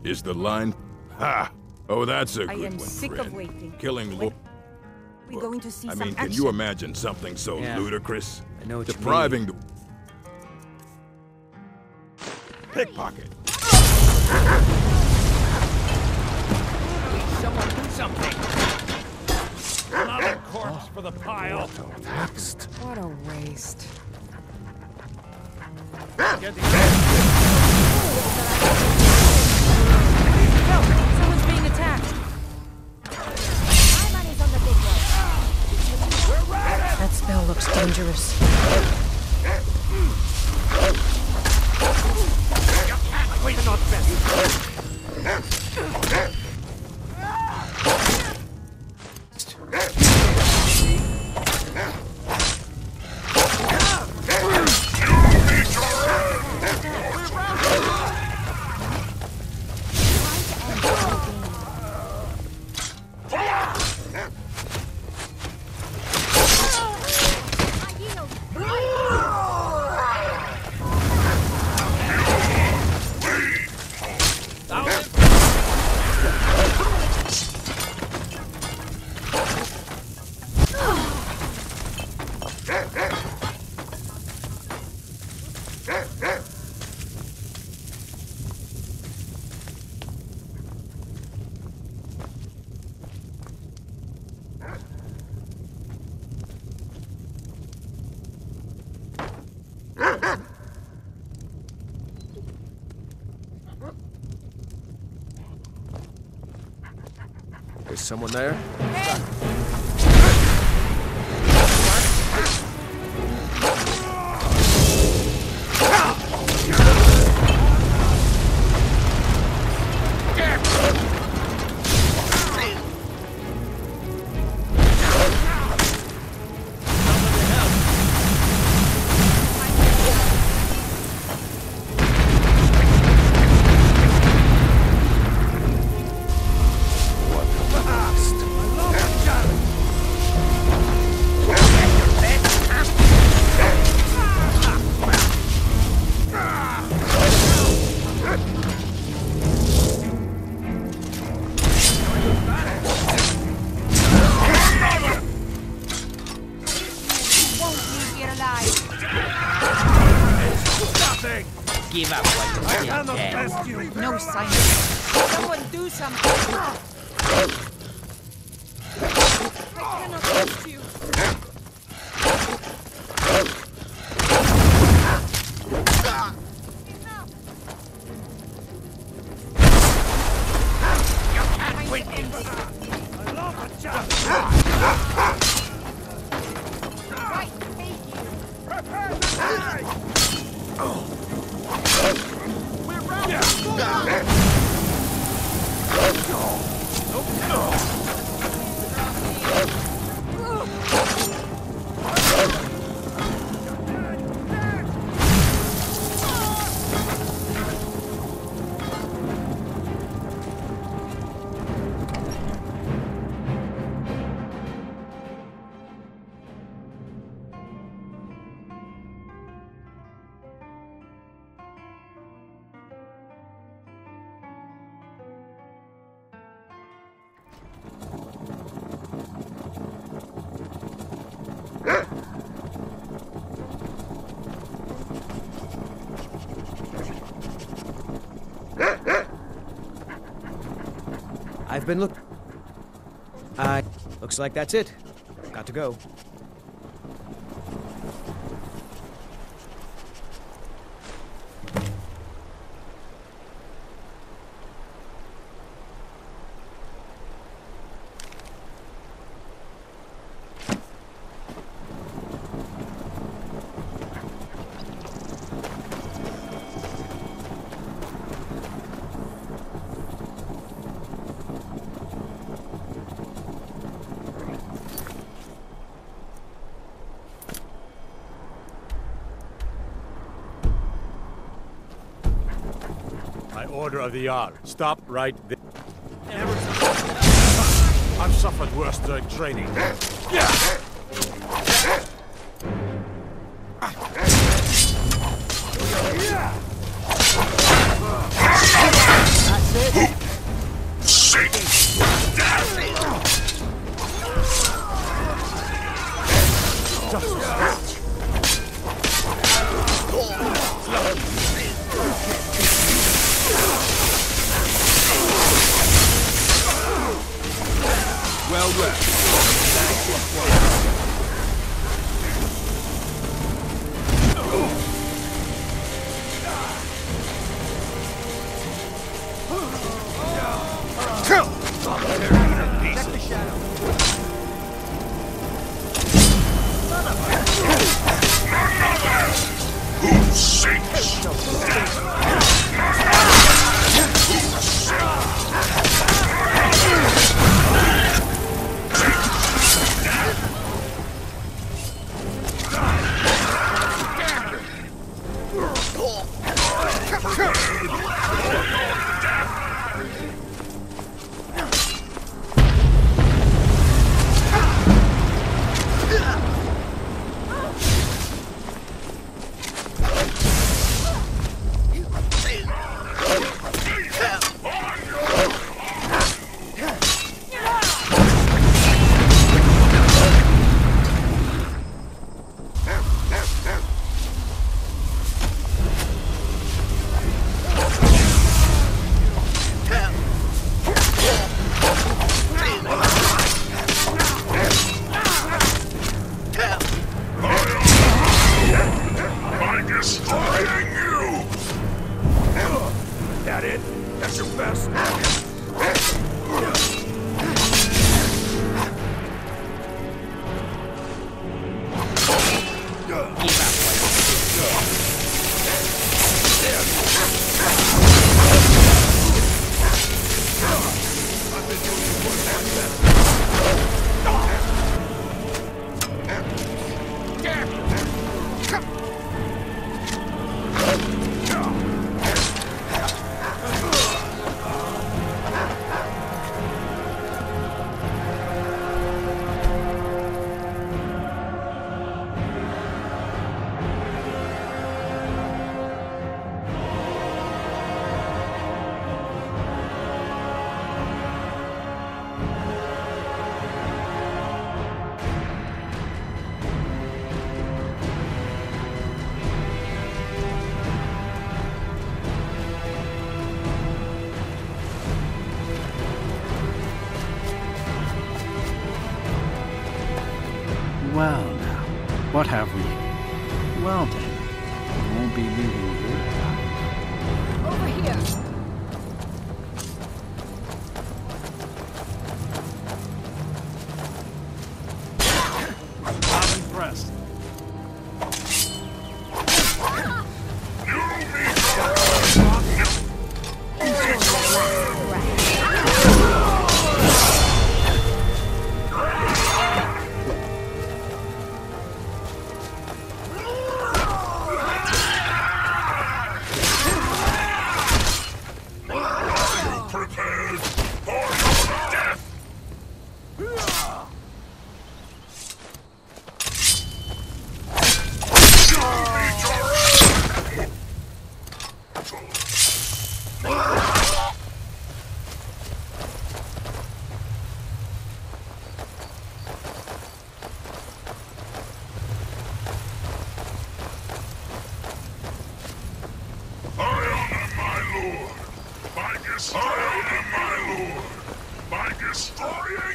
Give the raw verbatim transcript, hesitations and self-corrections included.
Is the line... Ha! Oh, that's a I good am one, sick friend. of waiting. Killing Lord... We're going to see I some mean, can action. you imagine something so Yeah. ludicrous? I know what you Depriving the... Pickpocket. Someone do something! Another corpse for the pile! Next. What a waste. Get the No, someone's being attacked. My money's on the big one. That spell looks dangerous. Wait, not best. Is someone there? Give up what you I cannot best you. No sign. Someone do something. I cannot trust you. Wait, I love a job. Right, thank you. Prepare to die. We're round. I've been look. Uh, looks like that's it. Got to go. By order of the Jarl, stop right there. I've suffered worse during training. Yeah. Well read. Well now, what have we? Well then, we won't be leaving here. Over here. I'm impressed. I honor my lord by destroying